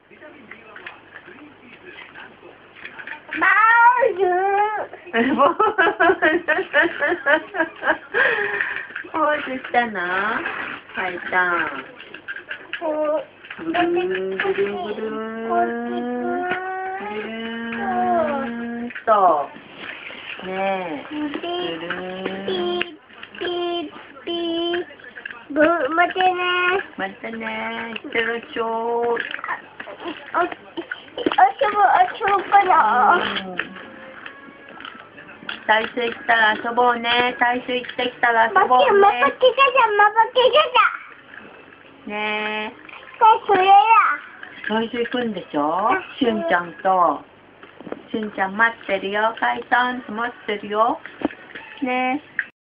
뭐? 됐잖아. 살짝. 또. 네. 맞네. 들어줘. 달 수 있다라서 보내. 달 수 있다라서 보내. 네. 달 수 있군데죠. 시은장 또. 시은장 맛들이요. 가이선 맛들이요. 네.